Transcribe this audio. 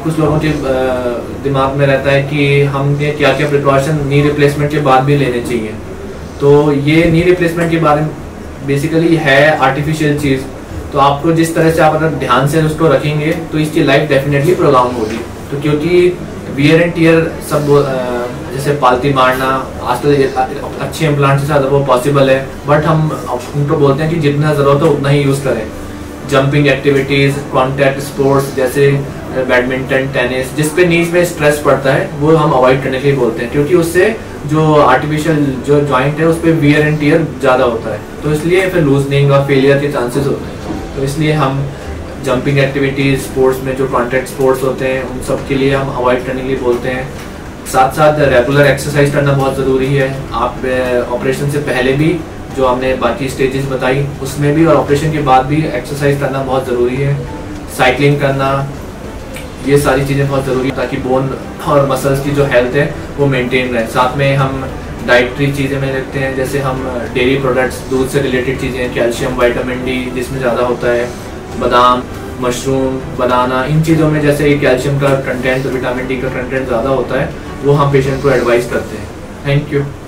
कुछ लोगों के दिमाग में रहता है कि हमने क्या क्या प्रिकॉशन नी रिप्लेसमेंट के बाद भी लेने चाहिए। तो ये नी रिप्लेसमेंट के बारे में बेसिकली है आर्टिफिशियल चीज़, तो आपको जिस तरह से आप अगर ध्यान से उसको रखेंगे तो इसकी लाइफ डेफिनेटली प्रोलॉन्ग होगी। तो क्योंकि वियर एंड टीयर सब जैसे पालती मारना आजकल अच्छे इम्प्लांट के साथ वो पॉसिबल है, बट हम उनको बोलते हैं कि जितना ज़रूरत हो उतना ही यूज़ करें। जंपिंग एक्टिविटीज़, कॉन्टैक्ट स्पोर्ट्स जैसे बैडमिंटन, टेनिस, जिस पे नीज में स्ट्रेस पड़ता है वो हम अवॉइड करने के लिए बोलते हैं, क्योंकि उससे जो आर्टिफिशियल जो जॉइंट है उस पर वियर एंड टीयर ज़्यादा होता है, तो इसलिए फिर लूजनिंग और फेलियर के चांसेस होते हैं। तो इसलिए हम जंपिंग एक्टिविटीज़, स्पोर्ट्स में जो कॉन्टैक्ट स्पोर्ट्स होते हैं उन सब के लिए हम अवॉइड करने के लिए बोलते हैं। साथ साथ रेगुलर एक्सरसाइज करना बहुत ज़रूरी है। आप ऑपरेशन से पहले भी जो हमने बाकी स्टेजेस बताई उसमें भी और ऑपरेशन के बाद भी एक्सरसाइज करना बहुत ज़रूरी है। साइकिलिंग करना, ये सारी चीज़ें बहुत ज़रूरी है ताकि बोन और मसल्स की जो हेल्थ है वो मेंटेन रहे। साथ में हम डाइटरी चीज़ें में रखते हैं, जैसे हम डेयरी प्रोडक्ट्स, दूध से रिलेटेड चीज़ें, कैल्शियम, विटामिन डी जिसमें ज़्यादा होता है, बादाम, मशरूम, बनाना, इन चीज़ों में जैसे कैल्शियम का कंटेंट, विटामिन डी का कंटेंट ज़्यादा होता है, वो हम पेशेंट को एडवाइस करते हैं। Thank you.